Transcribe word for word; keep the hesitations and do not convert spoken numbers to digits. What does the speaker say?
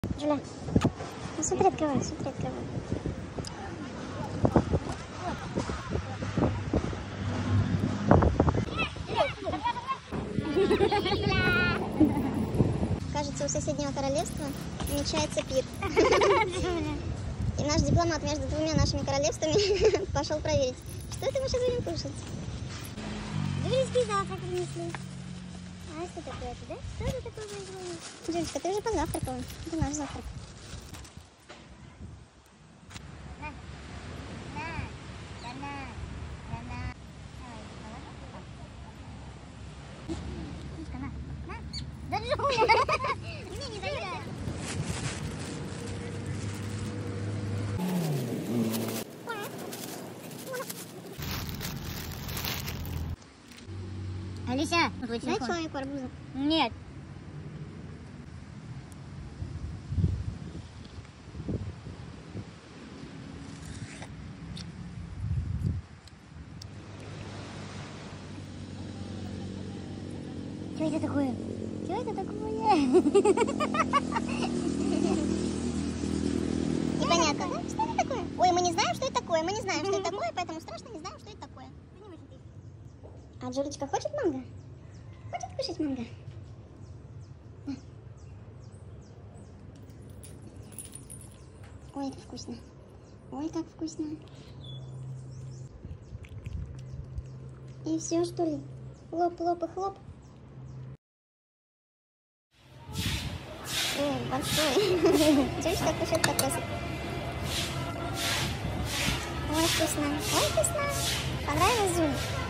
Джуля, ну смотри, открывай, смотри, открывай. Кажется, у соседнего королевства намечается пир. И наш дипломат между двумя нашими королевствами пошел проверить, что это мы сейчас будем кушать. Джульский завтрак принесли. А что такое это, да? Что это такое производит? Джулька, ты уже позавтракала. Это наш завтрак. Да, Джуля! Мне не дается. Алися, Дай человеку арбуза. Нет. Что это такое? Что это такое? Непонятно, да? Что это такое? Ой, мы не знаем, что это такое. Мы не знаем, что это такое, поэтому страшно не знаем, что это такое. А Джулечка хочет манго? Хочет кушать манго? На. Ой, это вкусно. Ой, как вкусно. И все, что ли? Хлоп, хлоп и хлоп. Ой, большой. Джулечка кушает кокосик. Ой, вкусно. Ой, вкусно. Понравилось, Жуль?